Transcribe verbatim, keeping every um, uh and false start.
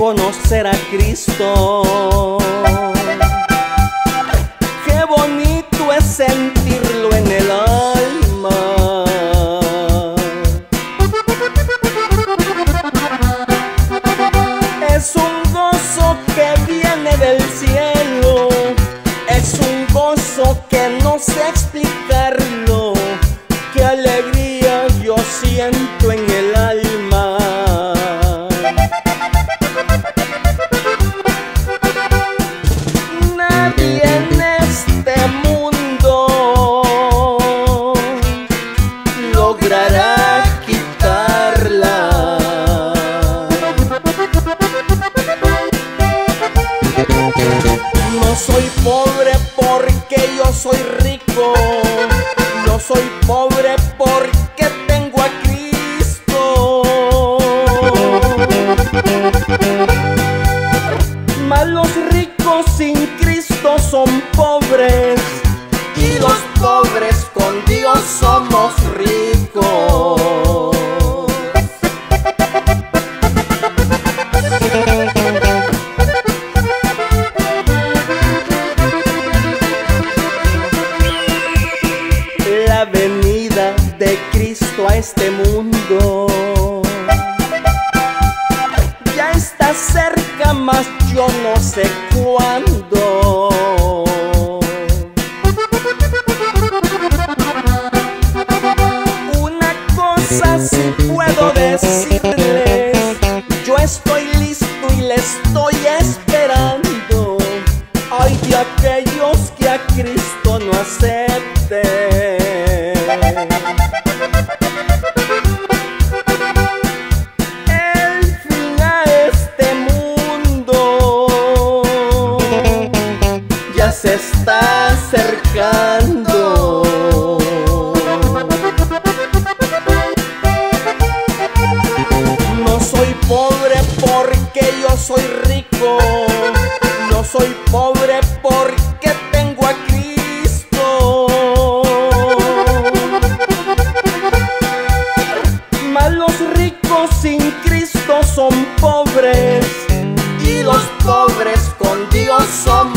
conocer a Cristo. Qué bonito es sentirlo en el alma. Es un gozo que viene del cielo, es un gozo que no sé explicarlo. Qué alegría yo siento en el alma. Nadie en este mundo logrará quitarla. No soy pobre porque yo soy rico. No soy pobre porque tengo a Cristo. Mas los ricos sin Cristo son pobres, y los pobres con Dios somos ricos. La venida de Cristo a este mundo ya está cerca, mas yo no sé cuándo. Una cosa sí puedo decirles: yo estoy listo y le estoy esperando. Ay de aquellos que a Cristo no acepten. El fin a este mundo ya se está acercando. No soy pobre porque yo soy rico. No soy pobre porque tengo a Cristo. Mas los ricos sin Cristo son pobres, y los pobres con Dios somos